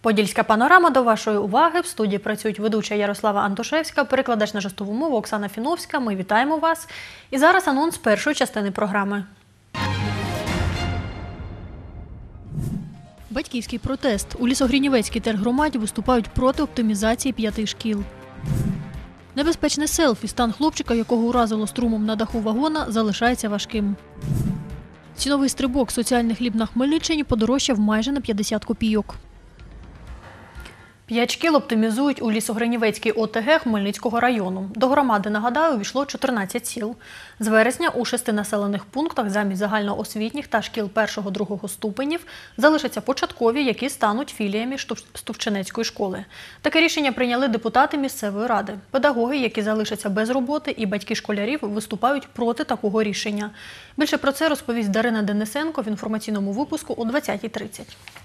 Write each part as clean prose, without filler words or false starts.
Подільська панорама до вашої уваги. В студії працюють ведуча Ярослава Антошевська, перекладач на жестову мову Оксана Фіновська. Ми вітаємо вас. І зараз анонс першої частини програми. Батьківський протест. У Лісогринівецькій тергромаді виступають проти оптимізації 5 шкіл. Небезпечне селфі. Стан хлопчика, якого уразило струмом на даху вагона, залишається важким. Ціновий стрибок. Соціальний хліб на Хмельниччині подорожчав майже на 50 копійок. 5 шкіл оптимізують у Лісогринівецькій ОТГ Хмельницького району. До громади, нагадаю, увійшло 14 сіл. З вересня у 6 населених пунктах замість загальноосвітніх та шкіл 1-2 ступенів залишаться початкові, які стануть філіями Стовчинецької школи. Таке рішення прийняли депутати місцевої ради. Педагоги, які залишаться без роботи, і батьки школярів виступають проти такого рішення. Більше про це розповість Дарина Денисенко в інформаційному випуску о 20:30.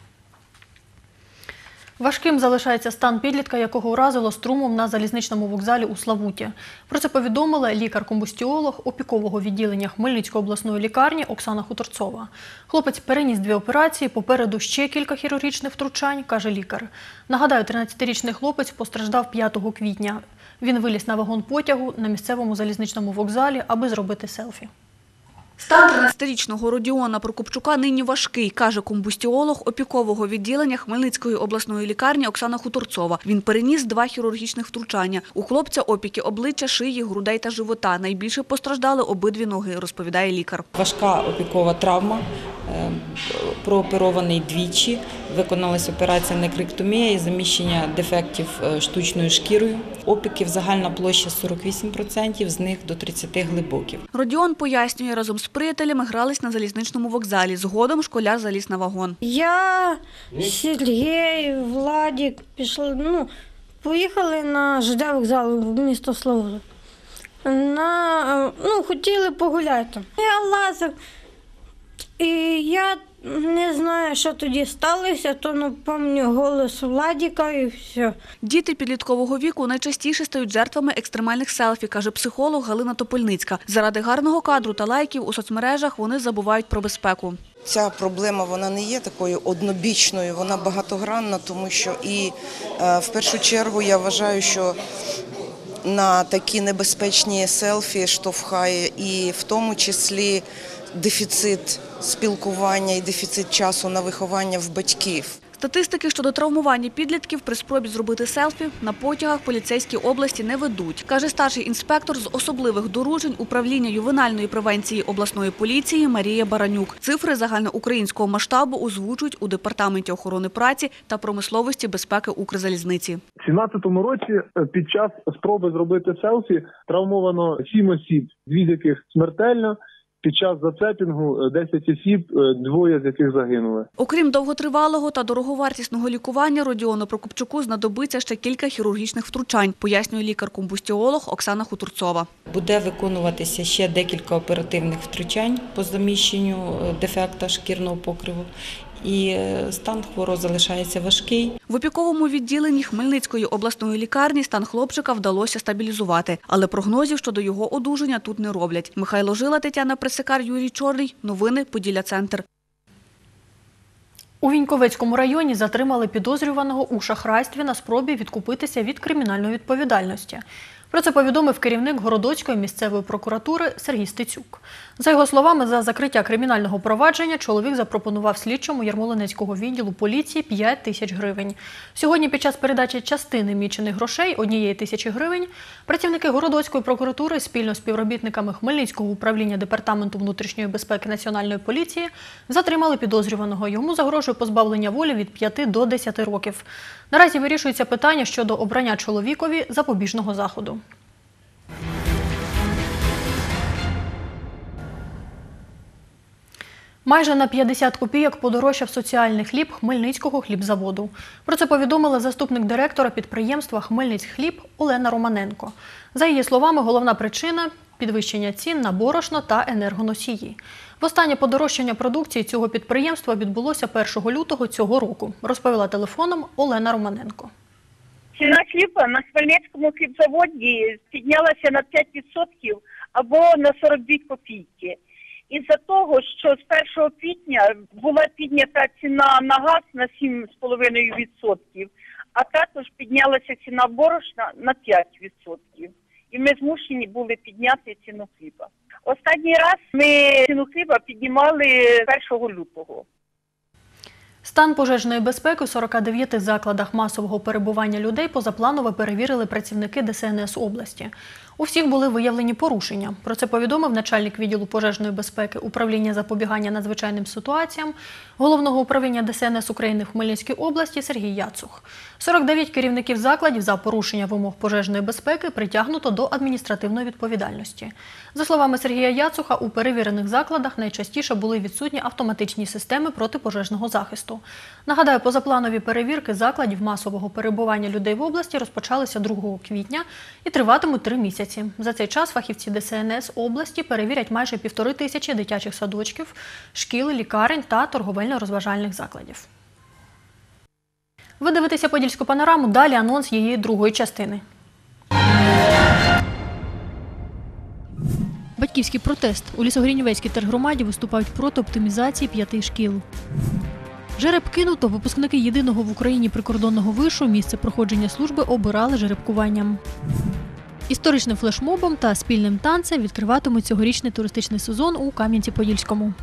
Важким залишається стан підлітка, якого уразило струмом на залізничному вокзалі у Славуті. Про це повідомила лікар-комбустіолог опікового відділення Хмельницької обласної лікарні Оксана Хуторцова. Хлопець переніс 2 операції, попереду ще кілька хірургічних втручань, каже лікар. Нагадаю, 13-річний хлопець постраждав 5 квітня. Він виліз на вагон потягу на місцевому залізничному вокзалі, аби зробити селфі. Стан 13-річного Родіона Прокопчука нині важкий, каже комбустіолог опікового відділення Хмельницької обласної лікарні Оксана Хуторцова. Він переніс 2 хірургічних втручання. У хлопця опіки обличчя, шиї, грудей та живота. Найбільше постраждали обидві ноги, розповідає лікар. Важка опікова травма, прооперований двічі, виконалася операція некректомія і заміщення дефектів штучною шкірою. Опіків загальна площа 48%, з них до 30 глибоких. Родіон пояснює, разом з приятелями грались на залізничному вокзалі. Згодом школяр заліз на вагон. Я, Сергій, Владик поїхали на ЖД вокзал в місто Славут. Хотіли погуляти. Я лазив. І я не знаю, що тоді сталося, то пам'ятаю голос Владіка і все. Діти підліткового віку найчастіше стають жертвами екстремальних селфі, каже психолог Галина Топольницька. Заради гарного кадру та лайків у соцмережах вони забувають про безпеку. Ця проблема, вона не є такою однобічною, вона багатогранна, тому що в першу чергу я вважаю, що на такі небезпечні селфі штовхає і в тому числі дефіцит спілкування і дефіцит часу на виховання в батьків. Статистики щодо травмування підлітків при спробі зробити селфі на потягах поліцейській області не ведуть, каже старший інспектор з особливих доручень управління ювенальної превенції обласної поліції Марія Баранюк. Цифри загальноукраїнського масштабу озвучують у Департаменті охорони праці та промисловості безпеки Укрзалізниці. У 2017 році під час спроби зробити селфі травмовано 7 осіб, 2 з яких смертельно. Під час зацепінгу 10 осіб, 2 з яких загинули. Окрім довготривалого та дороговартісного лікування, Родіону Прокопчуку знадобиться ще кілька хірургічних втручань, пояснює лікар-комбустіолог Оксана Хуторцова. Буде виконуватися ще декілька оперативних втручань по заміщенню дефекта шкірного покриву. І стан хворого залишається важкий. В опіковому відділенні Хмельницької обласної лікарні стан хлопчика вдалося стабілізувати. Але прогнозів щодо його одужання тут не роблять. Михайло Жила, Тетяна Пресекар, Юрій Чорний. Новини Поділля-Центр. У Віньковецькому районі затримали підозрюваного у шахрайстві на спробі відкупитися від кримінальної відповідальності. Про це повідомив керівник Городоцької місцевої прокуратури Сергій Стецюк. За його словами, за закриття кримінального провадження чоловік запропонував слідчому Ярмолинецького відділу поліції 5 тисяч гривень. Сьогодні під час передачі частини мічених грошей, 1 тисячі гривень, працівники Городоцької прокуратури спільно з співробітниками Хмельницького управління Департаменту внутрішньої безпеки Національної поліції затримали підозрюваного. Йому загрожує позбавлення волі від 5 до 10 років. Наразі вирішується питання щодо обрання чоловікові запобіжного заходу. Майже на 50 копійок подорожчав соціальний хліб Хмельницького хлібзаводу. Про це повідомила заступник директора підприємства «Хмельницькхліб» Олена Романенко. За її словами, головна причина – підвищення цін на борошно та енергоносії. Востаннє подорожчання продукції цього підприємства відбулося 1 лютого цього року, розповіла телефоном Олена Романенко. Ціна хліба на Хмельницькому хлібзаводі піднялася на 5% або на 42 копійки. із-за того, що з 1 квітня була піднята ціна на газ на 7,5%, а також піднялася ціна борошна на 5%. І ми змушені були підняти ціну хліба. Останній раз ми ціну хліба піднімали 1 лютого. Стан пожежної безпеки у 49 закладах масового перебування людей позапланово перевірили працівники ДСНС області. У всіх були виявлені порушення. Про це повідомив начальник відділу пожежної безпеки управління запобігання надзвичайним ситуаціям Головного управління ДСНС України в Хмельницькій області Сергій Яцух. 49 керівників закладів за порушення вимог пожежної безпеки притягнуто до адміністративної відповідальності. За словами Сергія Яцуха, у перевірених закладах найчастіше були відсутні автоматичні системи протипожежного захисту. Нагадаю, позапланові перевірки закладів масового перебування людей в області розпочалися 2 квітня і триватимуть 3 місяці. За цей час фахівці ДСНС області перевірять майже 1500 дитячих садочків, шкіл, лікарень та торговельно-розважальних закладів. Ви дивитеся «Подільську панораму», далі анонс її другої частини. Батьківський протест. У Лісогринівецькій тергромаді виступають проти оптимізації 5 шкіл. Жереб кинуто. Випускники єдиного в Україні прикордонного вишу місце проходження служби обирали жеребкуванням. Історичним флешмобом та спільним танцем відкриватимуть цьогорічний туристичний сезон у Кам'янці-Подільському.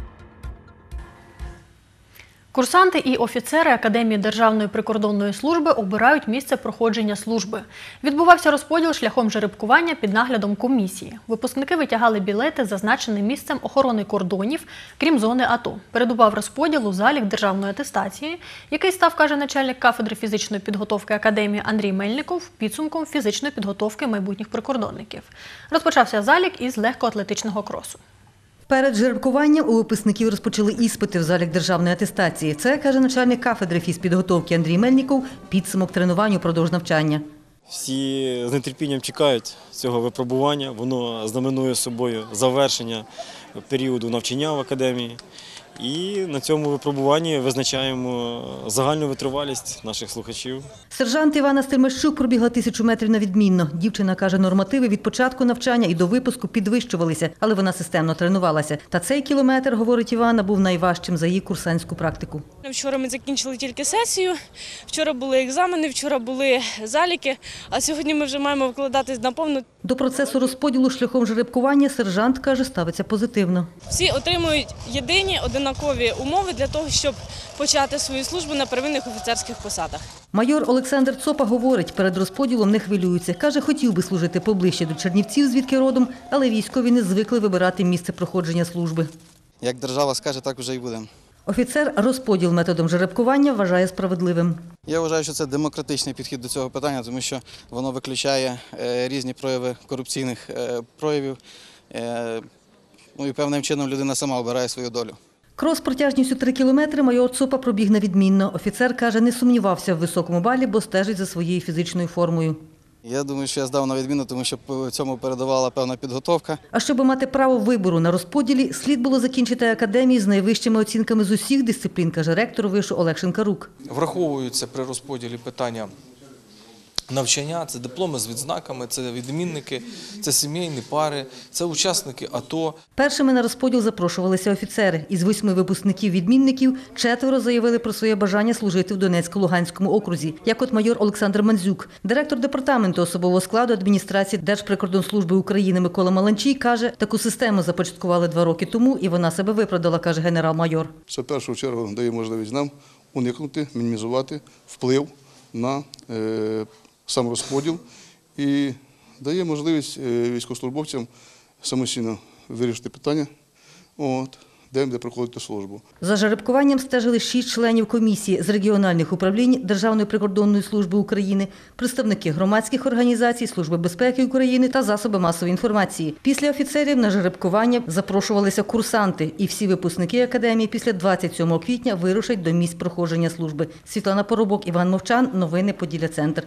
Курсанти і офіцери Академії Державної прикордонної служби обирають місце проходження служби. Відбувався розподіл шляхом жеребкування під наглядом комісії. Випускники витягали білети з зазначеним місцем охорони кордонів, крім зони АТО. Передував розподілу залік державної атестації, який став, каже начальник кафедри фізичної підготовки Академії Андрій Мельников, підсумком фізичної підготовки майбутніх прикордонників. Розпочався залік із легкоатлетичного кросу. Перед жеребкуванням у випускників розпочали іспити в залік державної атестації. Це, каже начальник кафедри фізпідготовки Андрій Мельников, підсумок тренувань упродовж навчання. Всі з нетерпінням чекають цього випробування. Воно знаменує собою завершення періоду навчання в академії. І на цьому випробуванні визначаємо загальну витривалість наших слухачів. Сержант Івана Стельмащук пробігла 1000 метрів на відмінно. Дівчина каже, нормативи від початку навчання і до випуску підвищувалися, але вона системно тренувалася. Та цей кілометр, говорить Івана, був найважчим за її курсантську практику. Вчора ми закінчили тільки сесію, вчора були екзамени, вчора були заліки, а сьогодні ми вже маємо вкладатись наповну. До процесу розподілу шляхом жеребкування сержант, каже, ставиться позитивно. Всі отримують єдині, однакові умови для того, щоб почати свою службу на первинних офіцерських посадах. Майор Олександр Цопа говорить, перед розподілом не хвилюється. Каже, хотів би служити поближче до Чернівців, звідки родом, але військові не звикли вибирати місце проходження служби. Як держава скаже, так вже і буде. Офіцер розподіл методом жеребкування вважає справедливим. Я вважаю, що це демократичний підхід до цього питання, тому що воно виключає різні прояви корупційних проявів. І певним чином людина сама обирає свою долю. Крос протяжністю 3 кілометри майор Цопа пробіг на відмінно. Офіцер, каже, не сумнівався в високому балі, бо стежить за своєю фізичною формою. Я думаю, що я здав на відмінно, тому що цьому передавала певна підготовка. А щоб мати право вибору на розподілі, слід було закінчити академію з найвищими оцінками з усіх дисциплін, каже ректор вишу Олег Шинкарук. Враховуються при розподілі питання навчання, це дипломи з відзнаками, це відмінники, це сімейні пари, це учасники АТО. Першими на розподіл запрошувалися офіцери. Із 8 випускників-відмінників 4 заявили про своє бажання служити в Донецько-Луганському окрузі, як от майор Олександр Мандзюк. Директор департаменту особового складу адміністрації Держприкордонслужби України Микола Маланчій каже, таку систему започаткували 2 роки тому і вона себе виправдала, каже генерал-майор. Це в першу чергу дає можливість нам уникнути, мінімізувати вплив на саморозподіл і дає можливість військовослужбовцям самостійно вирішити питання, де проходити службу. За жеребкуванням стежили 6 членів комісії з регіональних управлінь Державної прикордонної служби України, представники громадських організацій, Служби безпеки України та засоби масової інформації. Після офіцерів на жеребкування запрошувалися курсанти, і всі випускники академії після 27 квітня вирушать до місць проходження служби. Світлана Поробок, Іван Мовчан, новини Поділля-Центр.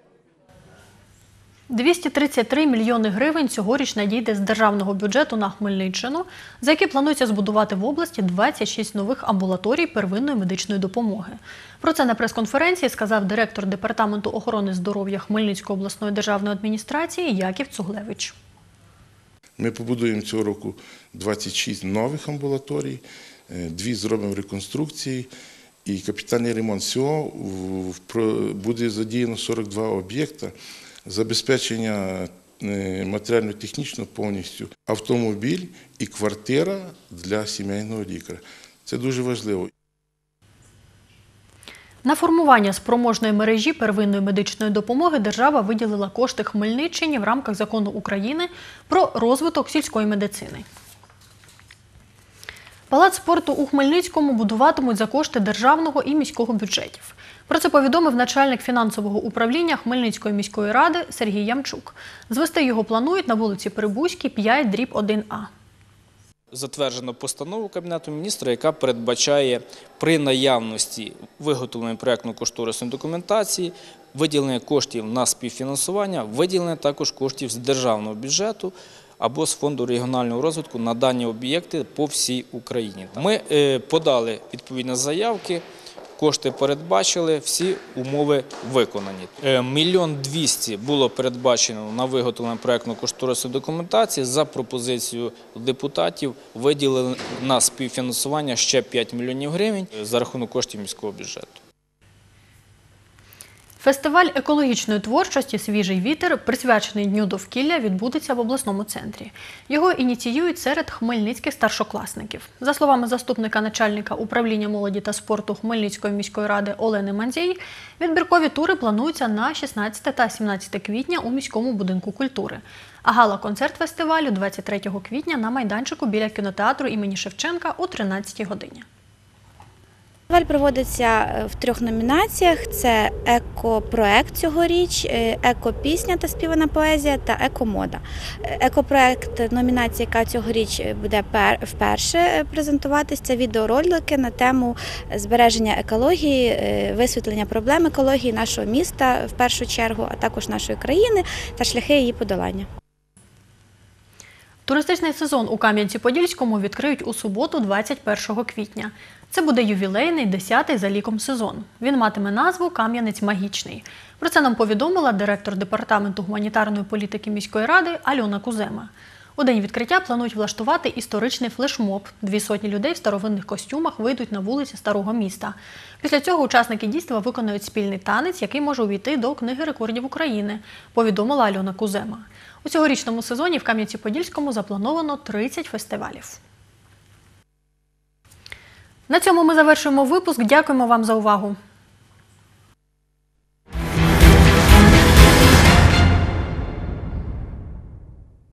233 мільйони гривень цьогоріч надійде з державного бюджету на Хмельниччину, за які планується збудувати в області 26 нових амбулаторій первинної медичної допомоги. Про це на прес-конференції сказав директор Департаменту охорони здоров'я Хмельницької обласної державної адміністрації Яків Цуглевич. Ми побудуємо цього року 26 нових амбулаторій, 2 зробимо реконструкції і капітальний ремонт. Всього буде задіяно 42 об'єкта, забезпечення матеріально-технічно повністю, автомобіль і квартира для сімейного лікаря. Це дуже важливо. На формування спроможної мережі первинної медичної допомоги держава виділила кошти Хмельниччині в рамках Закону України про розвиток сільської медицини. Палац спорту у Хмельницькому будуватимуть за кошти державного і міського бюджетів. Про це повідомив начальник фінансового управління Хмельницької міської ради Сергій Ямчук. Звести його планують на вулиці Прибузькій, 5/1А. Затверджено постанову Кабінету міністрів, яка передбачає при наявності виготовлення проєктно-кошторисної документації, виділення коштів на співфінансування, виділення також коштів з державного бюджету або з Фонду регіонального розвитку на дані об'єкти по всій Україні. Ми подали відповідні заявки, кошти передбачили, всі умови виконані. 1 200 000 було передбачено на виготовлення проєктно-кошторисної документації. За пропозицією депутатів виділили на співфінансування ще 5 мільйонів гривень за рахунок коштів міського бюджету. Фестиваль екологічної творчості «Свіжий вітер», присвячений Дню довкілля, відбудеться в обласному центрі. Його ініціюють серед хмельницьких старшокласників. За словами заступника начальника управління молоді та спорту Хмельницької міської ради Олени Мандзій, відбіркові тури плануються на 16 та 17 квітня у міському будинку культури. А гала-концерт фестивалю 23 квітня на майданчику біля кінотеатру імені Шевченка о 13-й годині. Фестиваль проводиться в 3 номінаціях. Це екопроект цьогоріч, екопісня та співана поезія та екомода. Екопроект, номінація, яка цьогоріч буде вперше презентуватись, це відеоролики на тему збереження екології, висвітлення проблем екології нашого міста в першу чергу, а також нашої країни та шляхи її подолання. Туристичний сезон у Кам'янці-Подільському відкриють у суботу, 21 квітня. Це буде ювілейний 10-й за ліком сезон. Він матиме назву «Кам'янець магічний». Про це нам повідомила директор департаменту гуманітарної політики міської ради Альона Кузема. У день відкриття планують влаштувати історичний флешмоб. 200 людей в старовинних костюмах вийдуть на вулиці Старого міста. Після цього учасники дійства виконають спільний танець, який може увійти до Книги рекордів України, повідомила Альона Кузема. У цьогорічному сезоні в Кам'янці-Подільському заплановано 30 фестивалів. На цьому ми завершуємо випуск. Дякуємо вам за увагу.